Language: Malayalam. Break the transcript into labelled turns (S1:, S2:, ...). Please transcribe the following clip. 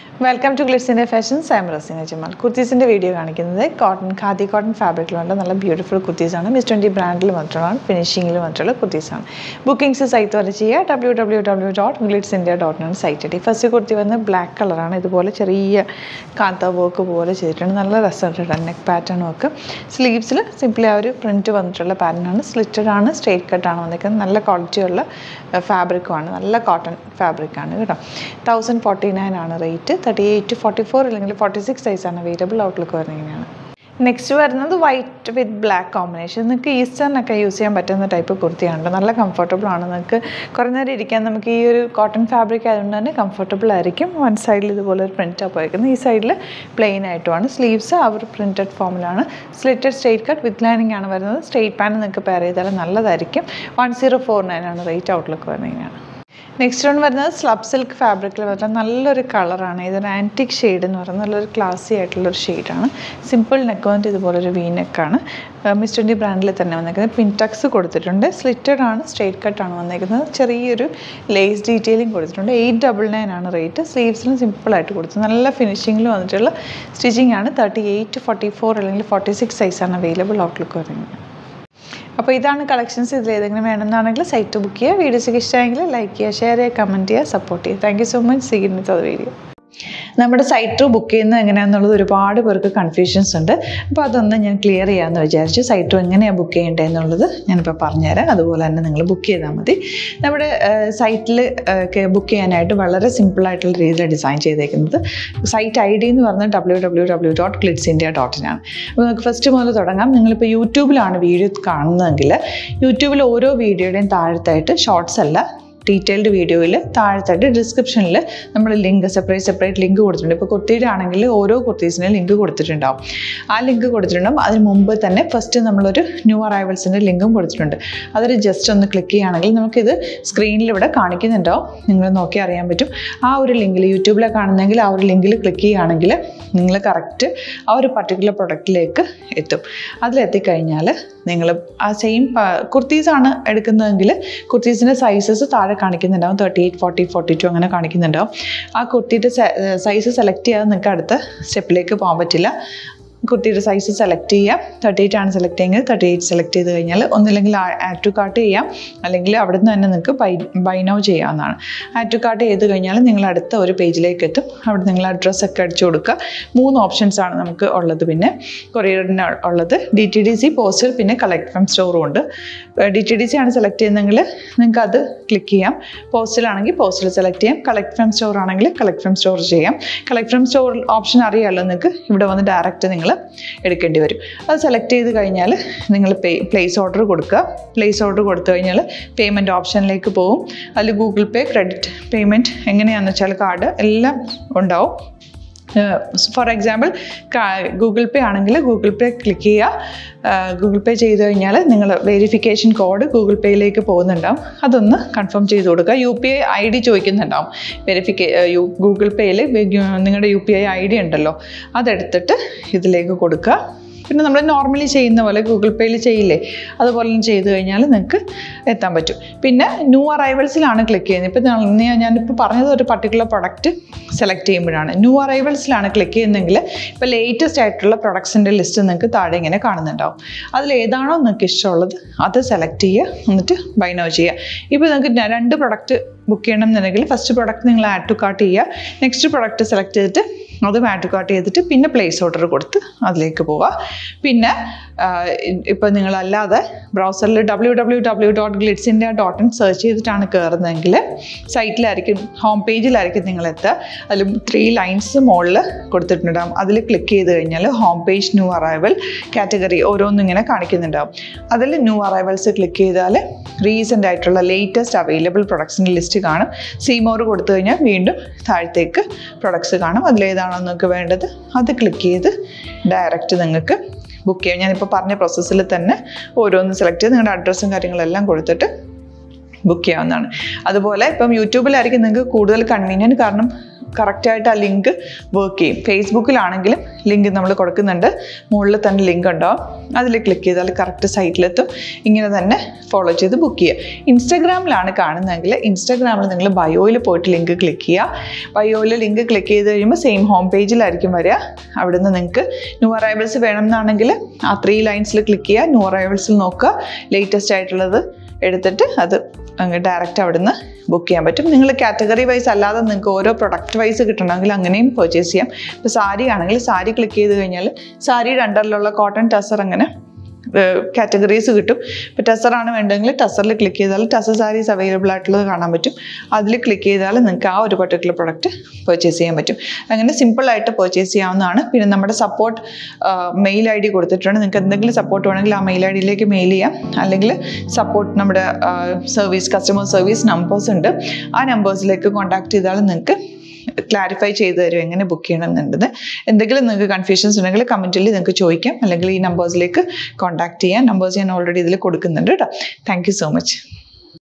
S1: Welcome to Glitz India Fashions. I am Rasina Jamal. Kurtis in the video കാണിക്കുന്നത് khadi cotton fabricലുള്ള നല്ല ബ്യൂട്ടിഫുൾ കുർത്തീസ് ആണ്. Miss 20 ബ്രാൻഡിൽ മാത്രമാണ് ഫിനിഷിംഗിൽ മാത്രമുള്ള കുർത്തീസ് ആണ്. ബുക്കിംഗ്സ് സൈറ്റ് വരെ ചെയ്യുക www.glitzindia.in ആണ് സൈറ്റ് ഐഡി. ഫസ്റ്റ് കുർത്തി വന്ന് ബ്ലാക്ക് കളറാണ്. ഇതുപോലെ ചെറിയ കാന്ത വർക്ക് പോലെ ചെയ്തിട്ടുണ്ട്. നല്ല രസമായിട്ടുണ്ട് നെക്ക് പാറ്റേൺ വർക്ക്. സ്ലീവ്സിൽ സിംപ്ലി ആ ഒരു പ്രിൻറ്റ് വന്നിട്ടുള്ള പാറ്റേൺ ആണ്. സ്ലിറ്റഡ് ആണ്, സ്ട്രേറ്റ് കട്ട് ആണ് വന്നിരിക്കുന്നത്. നല്ല ക്വാളിറ്റിയുള്ള ഫാബ്രിക്കുമാണ്, നല്ല കോട്ടൺ ഫാബ്രിക്കാണ് കേട്ടോ. 1049 ആണ് റേറ്റ്. 38 to 44 അല്ലെങ്കിൽ 46 സൈസാണ് അവൈലബിൾ. ഔട്ട്ലുക്ക് വരുന്നതിനാണ്. നെക്സ്റ്റ് വരുന്നത് വൈറ്റ് വിത്ത് ബ്ലാക്ക് കോമ്പിനേഷൻ. നിങ്ങൾക്ക് ഈസ്റ്ററിനൊക്കെ യൂസ് ചെയ്യാൻ പറ്റുന്ന ടൈപ്പ് കുർത്തിയാണ്. നല്ല കംഫർട്ടബിൾ ആണ്. നിങ്ങൾക്ക് കുറേ നേരം ഇരിക്കാൻ നമുക്ക് ഈ ഒരു കോട്ടൺ ഫാബ്രിക് ആയതുകൊണ്ട് തന്നെ കംഫർട്ടബിൾ ആയിരിക്കും. വൺ സൈഡിൽ ഇതുപോലെ ഒരു പ്രിൻറ്റാണ് പോയിരിക്കുന്നത്, ഈ സൈഡിൽ പ്ലെയിൻ ആയിട്ടുമാണ്. സ്ലീവ്സ് ആ ഒരു പ്രിൻറ്റഡ് ഫോമിലാണ്. Slitted straight cut with lining ആണ് വരുന്നത്. സ്ട്രേറ്റ് പാൻറ്റ് നിങ്ങൾക്ക് പെയർ ചെയ്താൽ നല്ലതായിരിക്കും. 1049 ആണ് റേറ്റ്. ഔട്ട്ലുക്ക് വരുന്നതിനാണ്. നെക്സ്റ്റ് വൺ വരുന്നത് സ്ലബ് സിൽക്ക് ഫാബ്രിക്കിൽ വരുന്ന നല്ലൊരു കളറാണ്. ഇതൊരു ആൻറ്റിക് ഷെയ്ഡ് എന്ന് പറയുന്നത് നല്ലൊരു ക്ലാസി ആയിട്ടുള്ളൊരു ഷെയ്ഡാണ്. സിമ്പിൾ നെക്ക് വന്നിട്ട് ഇതുപോലൊരു വി നെക്കാണ്. മിസ് 20 ബ്രാൻഡിൽ തന്നെ വന്നിരിക്കുന്നത്. പിൻടക്സ് കൊടുത്തിട്ടുണ്ട്. സ്ലിറ്റഡ് ആണ്, സ്ട്രേറ്റ് കട്ടാണ് വന്നിരിക്കുന്നത്. ചെറിയൊരു ലേസ് ഡീറ്റെയിലിംഗ് കൊടുത്തിട്ടുണ്ട്. 899 ആണ് റേറ്റ്. സ്ലീവ്സിലും സിമ്പിളായിട്ട് കൊടുത്തു. നല്ല ഫിനിഷിങ്ങിൽ വന്നിട്ടുള്ള സ്റ്റിച്ചിങ് ആണ്. 38 to 44 അല്ലെങ്കിൽ 46 സൈസാണ് അവൈലബിൾ. ഔട്ട്ലുക്ക് വരുന്നത്. അപ്പോൾ ഇതാണ് കളക്ഷൻസ്. ഇതിൽ ഏതെങ്കിലും വേണമെന്നാണെങ്കിൽ സൈറ്റ് ബുക്ക് ചെയ്യുക. വീഡിയോസൊക്കെ ഇഷ്ടമെങ്കിൽ ലൈക്ക് ചെയ്യുക, ഷെയർ ചെയ്യുക, കമൻറ്റ് ചെയ്യുക, സപ്പോർട്ട് ചെയ്യുക. Thank you so much. See you in the video. നമ്മുടെ സൈറ്റ് ത്രൂ ബുക്ക് ചെയ്യുന്നത് എങ്ങനെയാണെന്നുള്ളത് ഒരുപാട് പേർക്ക് കൺഫ്യൂഷൻസ് ഉണ്ട്. അപ്പോൾ അതൊന്ന് ഞാൻ ക്ലിയർ ചെയ്യാമെന്ന് വിചാരിച്ചു. സൈറ്റ് ത്രൂ എങ്ങനെയാണ് ബുക്ക് ചെയ്യേണ്ടത് എന്നുള്ളത് ഞാനിപ്പോൾ പറഞ്ഞുതരാം. അതുപോലെ തന്നെ നിങ്ങൾ ബുക്ക് ചെയ്താൽ മതി. നമ്മുടെ സൈറ്റിൽ ബുക്ക് ചെയ്യാനായിട്ട് വളരെ സിമ്പിളായിട്ടുള്ള രീതിയിൽ ഡിസൈൻ ചെയ്തേക്കുന്നത്. സൈറ്റ് ഐ ഡി എന്ന് പറഞ്ഞാൽ www.glitzindia.in ആണ്. അപ്പോൾ നമുക്ക് ഫസ്റ്റ് മുതൽ തുടങ്ങാം. നിങ്ങളിപ്പോൾ യൂട്യൂബിലാണ് വീഡിയോ കാണുന്നതെങ്കിൽ യൂട്യൂബിൽ ഓരോ വീഡിയോയുടെയും താഴത്തായിട്ട് ഷോർട്സ് അല്ല, ഡീറ്റെയിൽഡ് വീഡിയോയിൽ താഴത്തായിട്ട് ഡിസ്ക്രിപ്ഷനിൽ നമ്മൾ ലിങ്ക് സെപ്പറേറ്റ് ലിങ്ക് കൊടുത്തിട്ടുണ്ട്. ഇപ്പോൾ കുർത്തിയുടെ ആണെങ്കിൽ ഓരോ കുർത്തീസിനും ലിങ്ക് കൊടുത്തിട്ടുണ്ടാവും. ആ ലിങ്ക് കൊടുത്തിട്ടുണ്ടാവും. അതിന് മുമ്പ് തന്നെ ഫസ്റ്റ് നമ്മളൊരു ന്യൂ അറൈവൽസിൻ്റെ ലിങ്കും കൊടുത്തിട്ടുണ്ട്. അതൊരു ജസ്റ്റ് ഒന്ന് ക്ലിക്ക് ചെയ്യുകയാണെങ്കിൽ നമുക്കിത് സ്ക്രീനിൽ ഇവിടെ കാണിക്കുന്നുണ്ടാവും. നിങ്ങൾ നോക്കി അറിയാൻ പറ്റും. ആ ഒരു ലിങ്കിൽ യൂട്യൂബിലെ കാണുന്നെങ്കിൽ ആ ഒരു ലിങ്കിൽ ക്ലിക്ക് ചെയ്യുകയാണെങ്കിൽ നിങ്ങൾ കറക്റ്റ് ആ ഒരു പർട്ടിക്കുലർ പ്രൊഡക്റ്റിലേക്ക് എത്തും. അതിലെത്തിക്കഴിഞ്ഞാൽ നിങ്ങൾ ആ സെയിം കുർത്തീസാണ് എടുക്കുന്നതെങ്കിൽ കുർത്തീസിൻ്റെ സൈസസ് താഴെ കാണിക്കുന്നുണ്ടാവും. 38, 40, 42 അങ്ങനെ കാണിക്കുന്നുണ്ടാവും. ആ കുർത്തിയുടെ സൈസ് സെലക്ട് ചെയ്യാതെ നിങ്ങൾക്ക് അടുത്ത സ്റ്റെപ്പിലേക്ക് പോകാൻ പറ്റില്ല. കുർത്തിയുടെ സൈസ് സെലക്ട് ചെയ്യാം. 38 ആണ് സെലക്ട് ചെയ്യുന്നത്. 38 സെലക്ട് ചെയ്ത് കഴിഞ്ഞാൽ ഒന്നില്ലെങ്കിൽ ആഡ് ടു കാർട്ട് ചെയ്യാം, അല്ലെങ്കിൽ അവിടെ നിന്ന് തന്നെ നിങ്ങൾക്ക് ബൈ നൗ ചെയ്യാവുന്നതാണ്. ആഡ് ടു കാർട്ട് ചെയ്ത് കഴിഞ്ഞാൽ നിങ്ങൾ അടുത്ത ഒരു പേജിലേക്ക് എത്തും. അവിടെ നിങ്ങൾ അഡ്രസ്സൊക്കെ അടിച്ചു കൊടുക്കുക. 3 ഓപ്ഷൻസാണ് നമുക്ക് ഉള്ളത്. പിന്നെ കൊറിയറിന് ഉള്ളത് DTDC, പോസ്റ്റൽ, പിന്നെ കളക്ട് ഫ്രം സ്റ്റോറും ഉണ്ട്. DTDC ആണ് സെലക്ട് ചെയ്യുന്നതെങ്കിൽ നിങ്ങൾക്ക് അത് ക്ലിക്ക് ചെയ്യാം. പോസ്റ്റലാണെങ്കിൽ പോസ്റ്റൽ സെലക്ട് ചെയ്യാം. കളക്ട് ഫ്രം സ്റ്റോർ ആണെങ്കിൽ കളക്ട് ഫ്രം സ്റ്റോർ ചെയ്യാം. കളക്ട് ഫ്രം സ്റ്റോർ ഓപ്ഷൻ അറിയാമല്ലോ നിങ്ങൾക്ക്. ഇവിടെ വന്ന് ഡയറക്റ്റ് നിങ്ങൾ എടുക്കേണ്ടി വരും. അത് സെലക്ട് ചെയ്ത് കഴിഞ്ഞാൽ നിങ്ങൾ പ്ലേസ് ഓർഡർ കൊടുക്കുക. പ്ലേസ് ഓർഡർ കൊടുത്തു കഴിഞ്ഞാൽ പേയ്മെൻറ്റ് ഓപ്ഷനിലേക്ക് പോകും. അതിൽ ഗൂഗിൾ പേ, ക്രെഡിറ്റ് പേയ്മെൻറ്റ് എങ്ങനെയാണെന്ന് വെച്ചാൽ കാർഡ് എല്ലാം ഉണ്ടാവും. ഫോർ എക്സാമ്പിൾ ഗൂഗിൾ പേ ആണെങ്കിൽ ഗൂഗിൾ പേ ക്ലിക്ക് ചെയ്യുക. ഗൂഗിൾ പേ ചെയ്ത് കഴിഞ്ഞാൽ നിങ്ങൾ വെരിഫിക്കേഷൻ കോഡ് ഗൂഗിൾ പേയിലേക്ക് പോകുന്നുണ്ടാവും. അതൊന്ന് കൺഫേം ചെയ്ത് കൊടുക്കുക. UPI ID ചോദിക്കുന്നുണ്ടാവും. ഗൂഗിൾ പേയിൽ നിങ്ങളുടെ UPI ID ഉണ്ടല്ലോ, അതെടുത്തിട്ട് ഇതിലേക്ക് കൊടുക്കുക. പിന്നെ നമ്മൾ നോർമലി ചെയ്യുന്ന പോലെ ഗൂഗിൾ പേയിൽ ചെയ്യില്ലേ, അതുപോലെ ചെയ്ത് കഴിഞ്ഞാൽ നിങ്ങൾക്ക് എത്താൻ പറ്റും. പിന്നെ ന്യൂ അറൈവൽസിലാണ് ക്ലിക്ക് ചെയ്യുന്നത്. ഇപ്പോൾ ഞാനിപ്പോൾ പറഞ്ഞത് ഒരു പർട്ടിക്കുലർ പ്രൊഡക്റ്റ് സെലക്ട് ചെയ്യുമ്പോഴാണ്. ന്യൂ അറൈവൽസിലാണ് ക്ലിക്ക് ചെയ്യുന്നതെങ്കിൽ ഇപ്പോൾ ലേറ്റസ്റ്റ് ആയിട്ടുള്ള പ്രൊഡക്ട്സിൻ്റെ ലിസ്റ്റ് നിങ്ങൾക്ക് താഴെ ഇങ്ങനെ കാണുന്നുണ്ടാവും. അതിലേതാണോ നിങ്ങൾക്ക് ഇഷ്ടമുള്ളത് അത് സെലക്ട് ചെയ്യുക, എന്നിട്ട് ബൈ നൗ ചെയ്യുക. ഇപ്പോൾ നിങ്ങൾക്ക് 2 പ്രൊഡക്റ്റ് ബുക്ക് ചെയ്യണം എന്നുണ്ടെങ്കിൽ ഫസ്റ്റ് പ്രൊഡക്റ്റ് നിങ്ങൾ ആഡ് ടു കാർട്ട് ചെയ്യുക. നെക്സ്റ്റ് പ്രൊഡക്റ്റ് സെലക്ട് ചെയ്തിട്ട് അതും ആഡ് ടു കാർട്ട് ചെയ്തിട്ട് പിന്നെ പ്ലേസ് ഓർഡർ കൊടുത്ത് അതിലേക്ക് പോവുക. പിന്നെ ഇപ്പോൾ നിങ്ങളല്ലാതെ ബ്രൗസറിൽ www.glitzindia.in സെർച്ച് ചെയ്തിട്ടാണ് കയറുന്നതെങ്കിൽ സൈറ്റിലായിരിക്കും, ഹോം പേജിലായിരിക്കും നിങ്ങളെത്തുക. അതിൽ 3 ലൈൻസ് മുകളിൽ കൊടുത്തിട്ടുണ്ടാകും. അതിൽ ക്ലിക്ക് ചെയ്ത് കഴിഞ്ഞാൽ home page, new arrival, category ഓരോന്നും ഇങ്ങനെ കാണിക്കുന്നുണ്ടാകും. അതിൽ ന്യൂ അറൈവൽസ് ക്ലിക്ക് ചെയ്താൽ റീസെൻ്റ് ആയിട്ടുള്ള ലേറ്റസ്റ്റ് അവൈലബിൾ പ്രൊഡക്ട്സിൻ്റെ ലിസ്റ്റ് കാണും. സീമോർ കൊടുത്തു കഴിഞ്ഞാൽ വീണ്ടും താഴത്തേക്ക് പ്രൊഡക്ട്സ് കാണും. അതിലേതാണോ നിങ്ങൾക്ക് വേണ്ടത് അത് ക്ലിക്ക് ചെയ്ത് ഡയറക്റ്റ് നിങ്ങൾക്ക് ബുക്ക് ചെയ്യാം. ഞാനിപ്പോൾ പറഞ്ഞ പ്രോസസ്സിൽ തന്നെ ഓരോന്ന് സെലക്ട് ചെയ്ത് നിങ്ങളുടെ അഡ്രസ്സും കാര്യങ്ങളെല്ലാം കൊടുത്തിട്ട് ബുക്ക് ചെയ്യാവുന്നതാണ്. അതുപോലെ ഇപ്പം യൂട്യൂബിലായിരിക്കും നിങ്ങൾക്ക് കൂടുതൽ കൺവീനിയൻറ്റ്. കാരണം കറക്റ്റായിട്ട് ആ ലിങ്ക് വർക്ക് ചെയ്യും. ഫേസ്ബുക്കിലാണെങ്കിലും ലിങ്ക് നമ്മൾ കൊടുക്കുന്നുണ്ട്, മുകളിൽ തന്നെ ലിങ്ക് ഉണ്ടാവും, അതിൽ ക്ലിക്ക് ചെയ്താൽ കറക്റ്റ് സൈറ്റിലെത്തും. ഇങ്ങനെ തന്നെ ഫോളോ ചെയ്ത് ബുക്ക് ചെയ്യുക. ഇൻസ്റ്റാഗ്രാമിലാണ് കാണുന്നതെങ്കിൽ ഇൻസ്റ്റാഗ്രാമിൽ നിങ്ങൾ ബയോയിൽ പോയിട്ട് ലിങ്ക് ക്ലിക്ക് ചെയ്യുക. ബയോയിൽ ലിങ്ക് ക്ലിക്ക് ചെയ്ത് കഴിയുമ്പോൾ സെയിം ഹോം പേജിലായിരിക്കും വരിക. അവിടുന്ന് നിങ്ങൾക്ക് ന്യൂ അറൈവൽസ് വേണമെന്നാണെങ്കിൽ ആ 3 ലൈൻസിൽ ക്ലിക്ക് ചെയ്യുക, ന്യൂ അറൈവൽസിൽ നോക്കുക, ലേറ്റസ്റ്റ് ആയിട്ടുള്ളത് എടുത്തിട്ട് അത് അങ്ങ് ഡയറക്റ്റ് അവിടുന്ന് ബുക്ക് ചെയ്യാൻ പറ്റും. നിങ്ങൾ കാറ്റഗറി വൈസ് അല്ലാതെ നിങ്ങൾക്ക് ഓരോ പ്രൊഡക്റ്റ് വൈസ് കിട്ടണമെങ്കിൽ അങ്ങനെയും പർച്ചേസ് ചെയ്യാം. ഇപ്പോൾ സാരി ആണെങ്കിൽ സാരി ക്ലിക്ക് ചെയ്ത് കഴിഞ്ഞാൽ സാരിയുടെ അണ്ടറിലുള്ള കോട്ടൺ ടസർ അങ്ങനെ കാറ്റഗറീസ് കിട്ടും. ഇപ്പോൾ ടസറാണ് വേണ്ടതെങ്കിൽ ടസറിൽ ക്ലിക്ക് ചെയ്താൽ ടസർ സാരീസ് അവൈലബിൾ ആയിട്ടുള്ളത് കാണാൻ പറ്റും. അതിൽ ക്ലിക്ക് ചെയ്താൽ നിങ്ങൾക്ക് ആ ഒരു പർട്ടിക്കുലർ പ്രൊഡക്റ്റ് പർച്ചേസ് ചെയ്യാൻ പറ്റും. അങ്ങനെ സിമ്പിളായിട്ട് പർച്ചേസ് ചെയ്യാവുന്നതാണ്. പിന്നെ നമ്മുടെ സപ്പോർട്ട് മെയിൽ ID കൊടുത്തിട്ടുണ്ട്. നിങ്ങൾക്ക് എന്തെങ്കിലും സപ്പോർട്ട് വേണമെങ്കിൽ ആ മെയിൽ IDയിലേക്ക് മെയിൽ ചെയ്യാം. അല്ലെങ്കിൽ സപ്പോർട്ട് നമ്മുടെ കസ്റ്റമർ സർവീസ് നമ്പേഴ്സ് ഉണ്ട്, ആ നമ്പേഴ്സിലേക്ക് കോൺടാക്ട് ചെയ്താൽ നിങ്ങൾക്ക് ക്ലാരിഫൈ ചെയ്ത് തരും എങ്ങനെ ബുക്ക് ചെയ്യണം എന്നുള്ളത്. എന്തെങ്കിലും നിങ്ങൾക്ക് കൺഫ്യൂഷൻസ് ഉണ്ടെങ്കിൽ കമൻറ്റിൽ നിങ്ങൾക്ക് ചോദിക്കാം, അല്ലെങ്കിൽ ഈ നമ്പേഴ്സിലേക്ക് കോൺടാക്ട് ചെയ്യാം. നമ്പേഴ്സ് ഞാൻ ഓൾറെഡി ഇതിൽ കൊടുക്കുന്നുണ്ട് കേട്ടോ. Thank you so much.